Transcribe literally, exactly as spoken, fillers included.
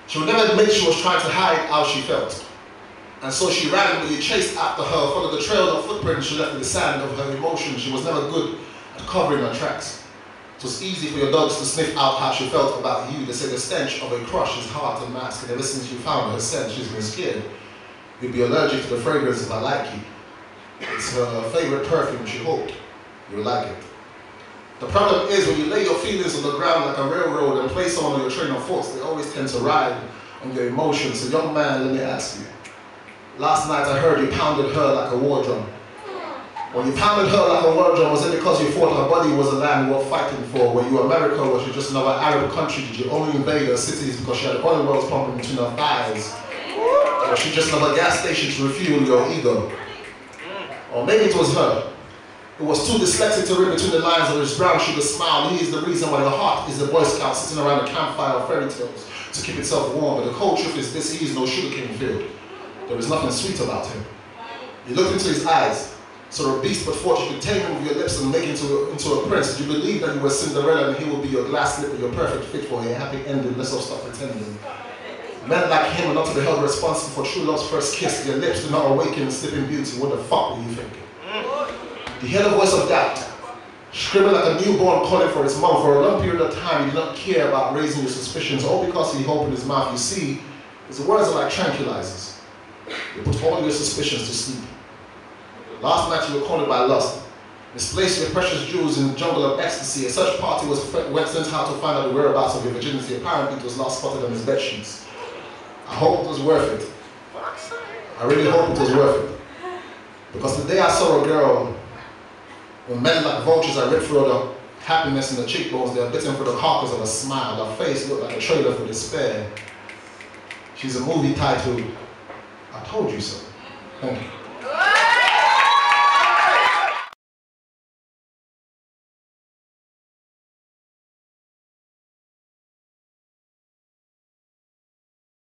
She would never admit she was trying to hide how she felt. And so she randomly chased after her, followed the trail of footprints she left in the sand of her emotions. She was never good at covering her tracks. It was easy for your dogs to sniff out how she felt about you. They say the stench of a crush is hard to mask, and ever since you found her scent, she's been scared. You'd be allergic to the fragrance if I like you. It's her favorite perfume, she hoped you would like it. The problem is when you lay your feelings on the ground like a railroad and place someone on your train of thoughts, they always tend to ride on your emotions. So young man, let me ask you. Last night I heard you pounded her like a war drum. When you pounded her like a war drum, was it because you thought her body was a land worth fighting for? Were you America or was she just another Arab country? Did you only invade her cities because she had oil wells pumping between her thighs? Or was she just another gas station to refuel your ego? Or maybe it was her. It was too dyslexic to read between the lines of his brown sugar smile. He is the reason why the heart is the Boy Scout sitting around a campfire of fairy tales to keep itself warm. But the cold truth is this, he is no sugarcane field. There is nothing sweet about him. You looked into his eyes, saw a beast but thought you could tame him with your lips and make him into, into a prince. Did you believe that you were Cinderella and he would be your glass slipper, your perfect fit for a happy ending? Let's all stop pretending. Men like him are not to be held responsible for true love's first kiss. Their lips do not awaken in sleeping beauty. What the fuck were you thinking? You hear the voice of doubt, screaming like a newborn calling for its mom. For a long period of time, you did not care about raising your suspicions, all because he opened his mouth. You see, his words are like tranquilizers. They put all your suspicions to sleep. Last night you were cornered by lust. Misplaced your precious jewels in the jungle of ecstasy. A search party was went sent out to find out the whereabouts of your virginity. Apparently it was last spotted on his bed sheets. I hope it was worth it. I really hope it was worth it. Because the day I saw a girl, when men like vultures are ripped through the happiness in the cheekbones, they are bitten for the carcass of a smile. Her face looked like a trailer for despair. She's a movie titled, I Told You So. Thank you.